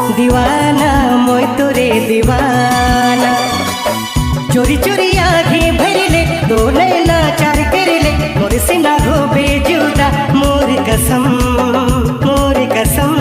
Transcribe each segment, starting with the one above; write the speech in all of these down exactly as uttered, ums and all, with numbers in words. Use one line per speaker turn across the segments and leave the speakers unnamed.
दीवाना मोय तोरे दीवाना। चोरी चोरी आँखें भरले दो नैना चार करले मोर से ना हो बेजुदा मोर कसम मोर कसम।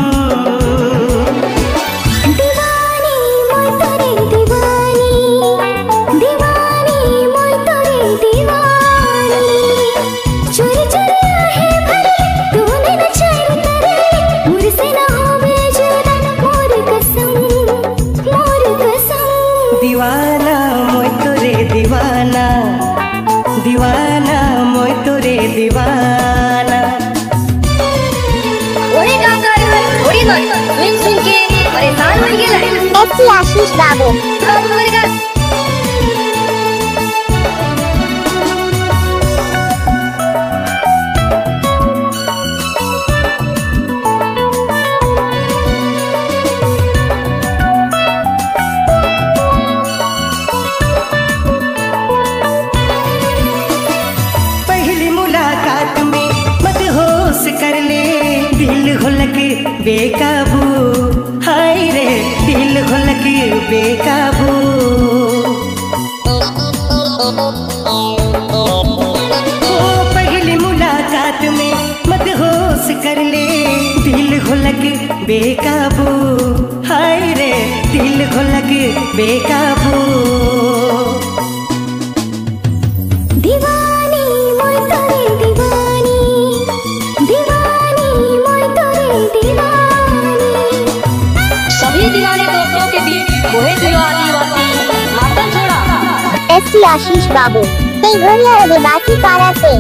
दीवानी मोय तोरे दीवानी, दीवानी मोय तोरे दीवानी। चोरी चोरी आँखें भरले दो नैना चार करले मोर से ना हो बेजुदा मोर कसम मोर कसम।
दीवाना मोय तोरे दीवाना, दीवाना मोय तोरे दीवाना।
ओरे काका रे थोड़ी मत सुन सुन के परेशान हो गेला।
एससी आशीष बाबू
बाबू मोरे का
दिल घोलक बेकाबू हाय रे दिल घोलक बेकाबू। ओ पहली मुलाकात में मदहोश कर ले दिल घोलक बेकाबू हाय रे दिल घोलक बेकाबू।
दीवानी मोय तोरे दीवानी, दीवानी मोय तोरे दीवानी।
सभी दीवाने दोस्तों के बीच मोहे दीवानी वाती मातम छोड़ा।
एससी आशीष बाबू ते घोड़िया रे बाती पारा से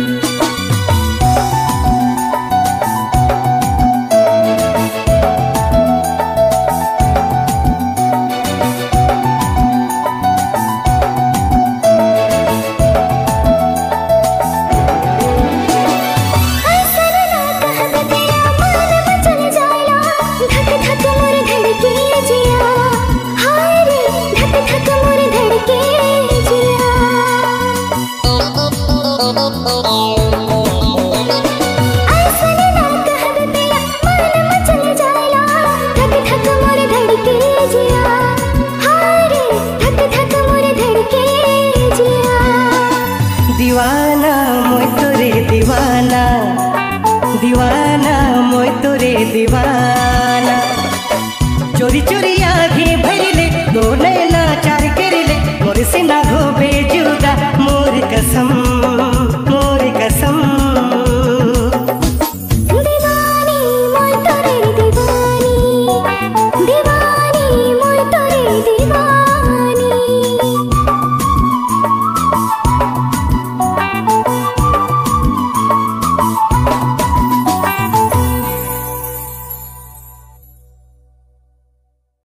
दीवाना मोय तोरे दीवाना, दीवाना मोय तोरे दीवाना। चोरी चोरी आँखें भरले दो नैना चार करले मोर से ना हो बेजुदा मोर कसम